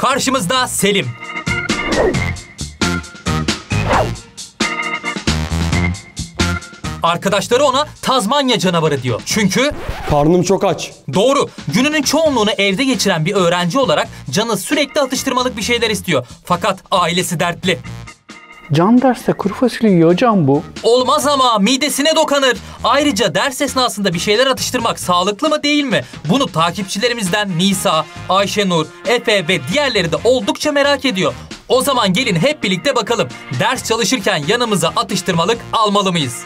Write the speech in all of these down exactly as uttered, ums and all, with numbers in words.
Karşımızda Selim. Arkadaşları ona Tazmanya canavarı diyor. Çünkü karnım çok aç. Doğru. Gününün çoğunluğunu evde geçiren bir öğrenci olarak canı sürekli atıştırmalık bir şeyler istiyor. Fakat ailesi dertli. Can derste kuru fasulye yiyor hocam bu. Olmaz ama midesine dokanır. Ayrıca ders esnasında bir şeyler atıştırmak sağlıklı mı değil mi? Bunu takipçilerimizden Nisa, Ayşenur, Efe ve diğerleri de oldukça merak ediyor. O zaman gelin hep birlikte bakalım. Ders çalışırken yanımıza atıştırmalık almalı mıyız?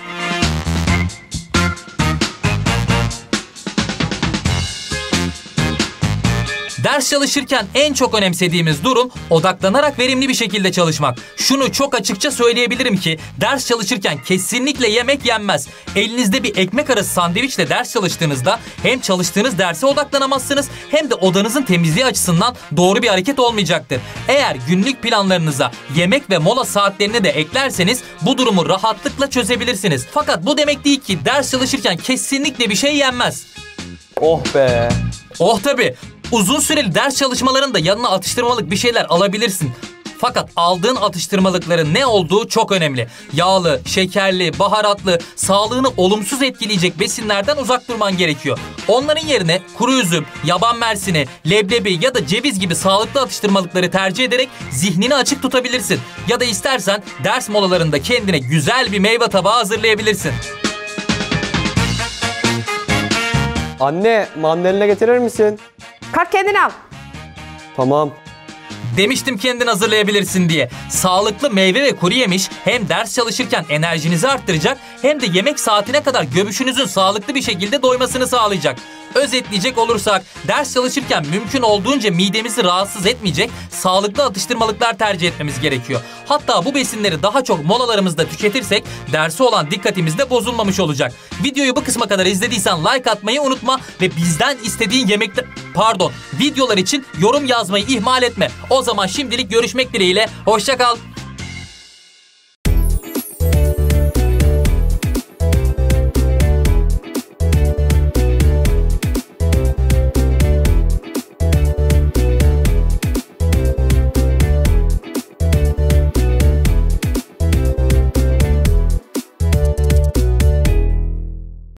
Ders çalışırken en çok önemsediğimiz durum odaklanarak verimli bir şekilde çalışmak. Şunu çok açıkça söyleyebilirim ki ders çalışırken kesinlikle yemek yenmez. Elinizde bir ekmek arası sandviçle ders çalıştığınızda hem çalıştığınız derse odaklanamazsınız hem de odanızın temizliği açısından doğru bir hareket olmayacaktır. Eğer günlük planlarınıza yemek ve mola saatlerini de eklerseniz bu durumu rahatlıkla çözebilirsiniz. Fakat bu demek değil ki ders çalışırken kesinlikle bir şey yenmez. Oh be. Oh tabii. Uzun süreli ders çalışmalarında yanına atıştırmalık bir şeyler alabilirsin. Fakat aldığın atıştırmalıkların ne olduğu çok önemli. Yağlı, şekerli, baharatlı, sağlığını olumsuz etkileyecek besinlerden uzak durman gerekiyor. Onların yerine kuru üzüm, yaban mersini, leblebi ya da ceviz gibi sağlıklı atıştırmalıkları tercih ederek zihnini açık tutabilirsin. Ya da istersen ders molalarında kendine güzel bir meyve tabağı hazırlayabilirsin. Anne, mandalina getirir misin? Kalk kendin al. Tamam. Demiştim kendin hazırlayabilirsin diye. Sağlıklı meyve ve kuru yemiş hem ders çalışırken enerjinizi arttıracak hem de yemek saatine kadar göbüşünüzün sağlıklı bir şekilde doymasını sağlayacak. Özetleyecek olursak ders çalışırken mümkün olduğunca midemizi rahatsız etmeyecek sağlıklı atıştırmalıklar tercih etmemiz gerekiyor. Hatta bu besinleri daha çok molalarımızda tüketirsek derse olan dikkatimiz de bozulmamış olacak. Videoyu bu kısma kadar izlediysen like atmayı unutma ve bizden istediğin yemekler, pardon, videolar için yorum yazmayı ihmal etme. O zaman şimdilik görüşmek dileğiyle. Hoşça kal.